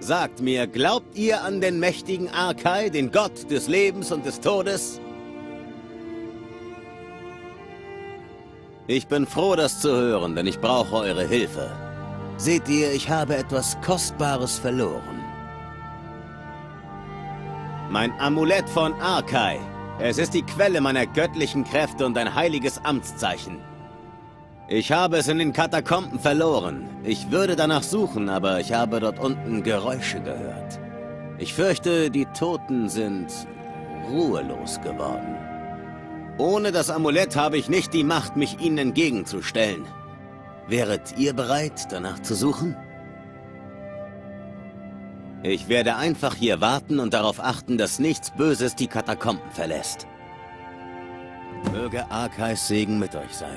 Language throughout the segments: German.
Sagt mir, glaubt ihr an den mächtigen Arkai, den Gott des Lebens und des Todes? Ich bin froh, das zu hören, denn ich brauche eure Hilfe. Seht ihr, ich habe etwas Kostbares verloren. Mein Amulett von Arkai. Es ist die Quelle meiner göttlichen Kräfte und ein heiliges Amtszeichen. Ich habe es in den Katakomben verloren. Ich würde danach suchen, aber ich habe dort unten Geräusche gehört. Ich fürchte, die Toten sind ruhelos geworden. Ohne das Amulett habe ich nicht die Macht, mich ihnen entgegenzustellen. Wäret ihr bereit, danach zu suchen? Ich werde einfach hier warten und darauf achten, dass nichts Böses die Katakomben verlässt. Möge Arkais Segen mit euch sein.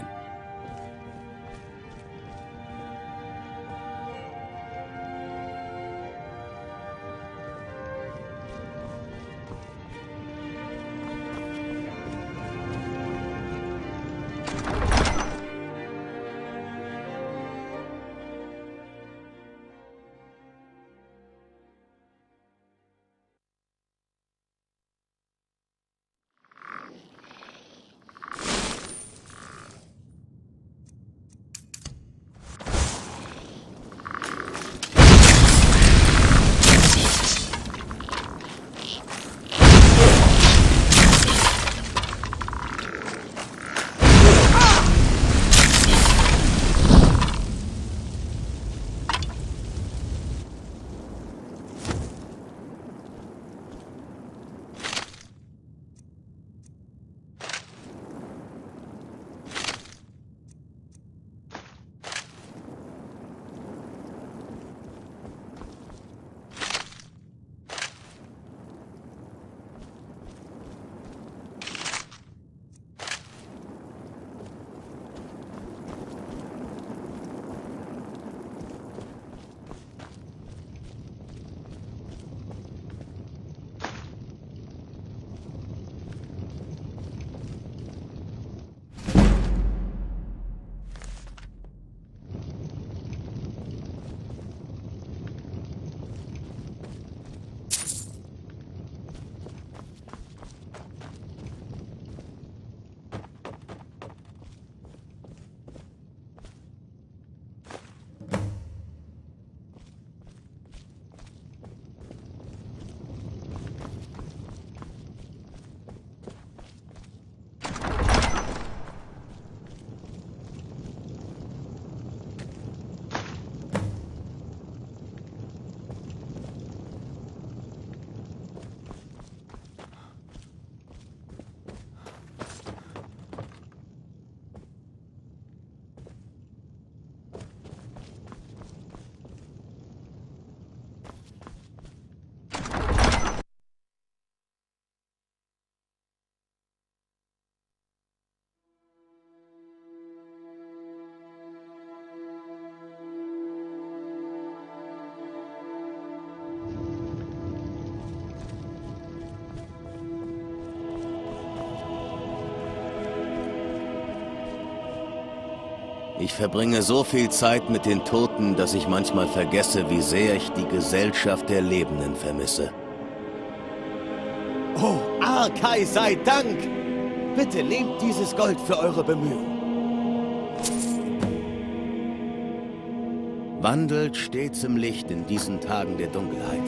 Ich verbringe so viel Zeit mit den Toten, dass ich manchmal vergesse, wie sehr ich die Gesellschaft der Lebenden vermisse. Oh, Arkai sei Dank! Bitte nehmt dieses Gold für eure Bemühungen. Wandelt stets im Licht in diesen Tagen der Dunkelheit.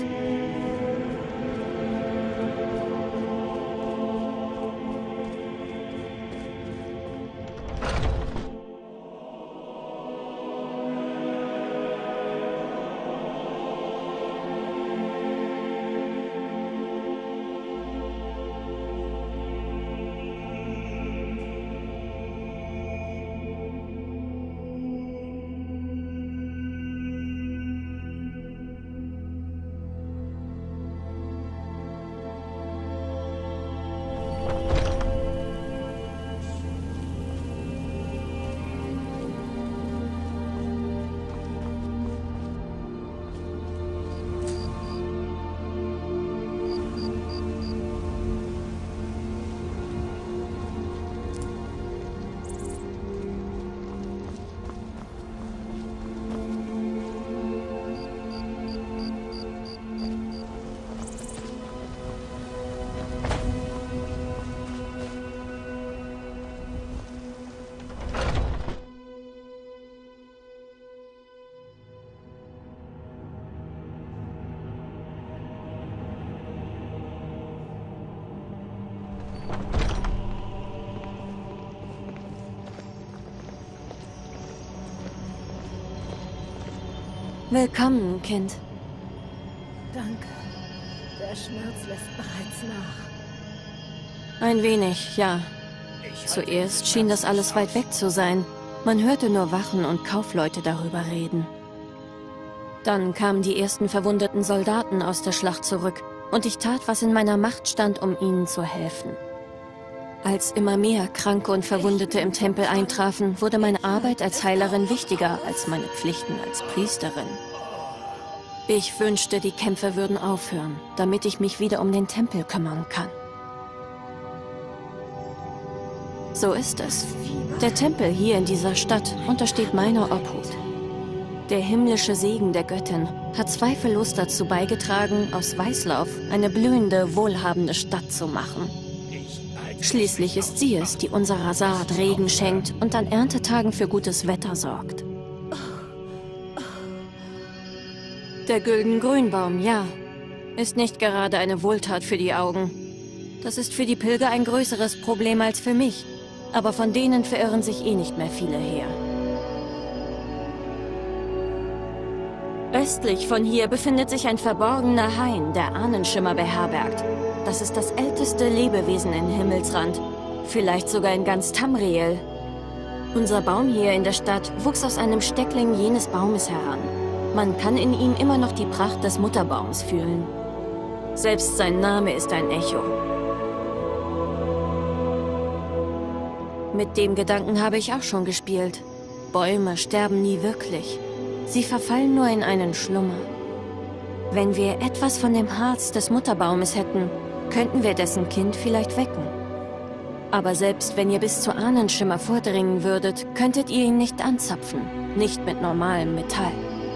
Willkommen, Kind. Danke. Der Schmerz lässt bereits nach. Ein wenig, ja. Zuerst schien das alles weit weg zu sein. Man hörte nur Wachen und Kaufleute darüber reden. Dann kamen die ersten verwundeten Soldaten aus der Schlacht zurück und ich tat, was in meiner Macht stand, um ihnen zu helfen. Als immer mehr Kranke und Verwundete im Tempel eintrafen, wurde meine Arbeit als Heilerin wichtiger als meine Pflichten als Priesterin. Ich wünschte, die Kämpfe würden aufhören, damit ich mich wieder um den Tempel kümmern kann. So ist es. Der Tempel hier in dieser Stadt untersteht meiner Obhut. Der himmlische Segen der Göttin hat zweifellos dazu beigetragen, aus Weißlauf eine blühende, wohlhabende Stadt zu machen. Schließlich ist sie es, die unserer Saat Regen schenkt und an Erntetagen für gutes Wetter sorgt. Der Güldengrünbaum, ja, ist nicht gerade eine Wohltat für die Augen. Das ist für die Pilger ein größeres Problem als für mich, aber von denen verirren sich eh nicht mehr viele her. Östlich von hier befindet sich ein verborgener Hain, der Ahnenschimmer beherbergt. Das ist das älteste Lebewesen in Himmelsrand, vielleicht sogar in ganz Tamriel. Unser Baum hier in der Stadt wuchs aus einem Steckling jenes Baumes heran. Man kann in ihm immer noch die Pracht des Mutterbaums fühlen. Selbst sein Name ist ein Echo. Mit dem Gedanken habe ich auch schon gespielt. Bäume sterben nie wirklich. Sie verfallen nur in einen Schlummer. Wenn wir etwas von dem Harz des Mutterbaumes hätten, könnten wir dessen Kind vielleicht wecken. Aber selbst wenn ihr bis zu Ahnenschimmer vordringen würdet, könntet ihr ihn nicht anzapfen. Nicht mit normalem Metall.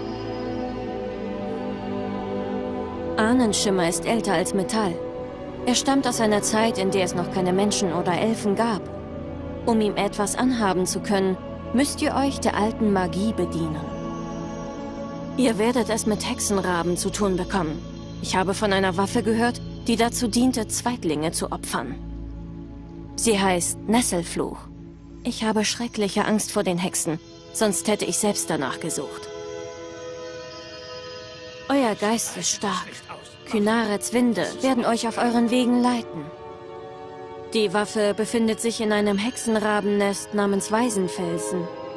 Ahnenschimmer ist älter als Metall. Er stammt aus einer Zeit, in der es noch keine Menschen oder Elfen gab. Um ihm etwas anhaben zu können, müsst ihr euch der alten Magie bedienen. Ihr werdet es mit Hexenraben zu tun bekommen. Ich habe von einer Waffe gehört, die dazu diente, Zweitlinge zu opfern. Sie heißt Nesselfluch. Ich habe schreckliche Angst vor den Hexen, sonst hätte ich selbst danach gesucht. Euer Geist ist stark. Kynarets Winde werden euch auf euren Wegen leiten. Die Waffe befindet sich in einem Hexenrabennest namens Waisenfelsen.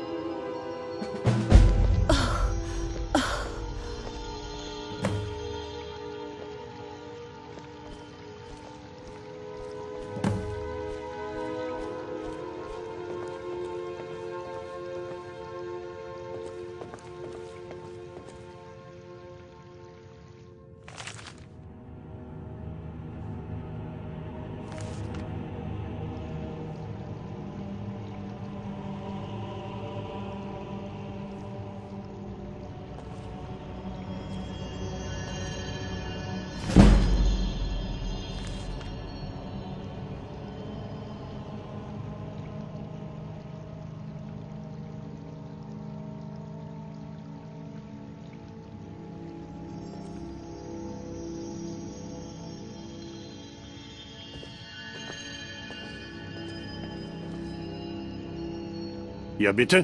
Ja, bitte?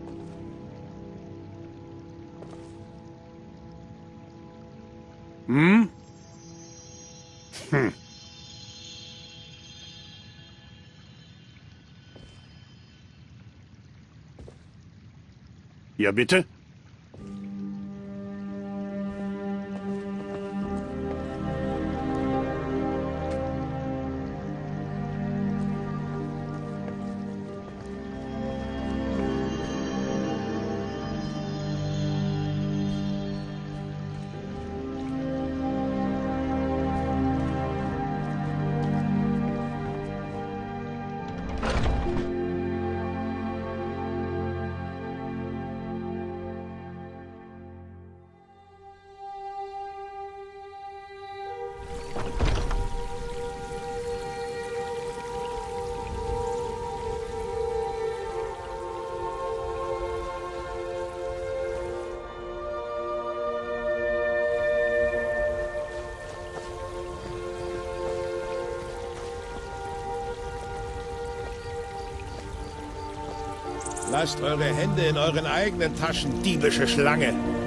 Hm? Ja, bitte? Lasst eure Hände in euren eigenen Taschen, diebische Schlange.